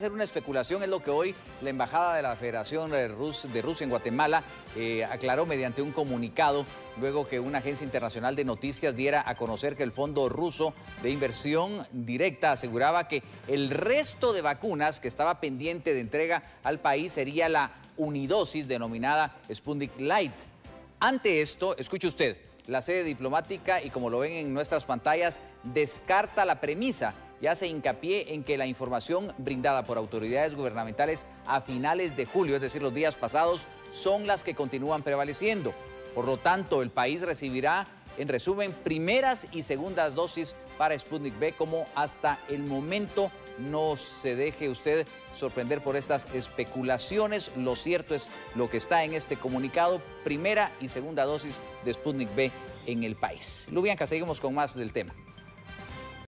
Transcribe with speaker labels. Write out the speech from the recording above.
Speaker 1: Hacer una especulación es lo que hoy la Embajada de la Federación de Rusia en Guatemala aclaró mediante un comunicado luego que una agencia internacional de noticias diera a conocer que el Fondo Ruso de Inversión Directa aseguraba que el resto de vacunas que estaba pendiente de entrega al país sería la unidosis denominada Sputnik Light. Ante esto, escuche usted, la sede diplomática, y como lo ven en nuestras pantallas, descarta la premisa y hace hincapié en que la información brindada por autoridades gubernamentales a finales de julio, es decir, los días pasados, son las que continúan prevaleciendo. Por lo tanto, el país recibirá, en resumen, primeras y segundas dosis para Sputnik V, como hasta el momento. No se deje usted sorprender por estas especulaciones. Lo cierto es lo que está en este comunicado: primera y segunda dosis de Sputnik V en el país. Lubianka, seguimos con más del tema.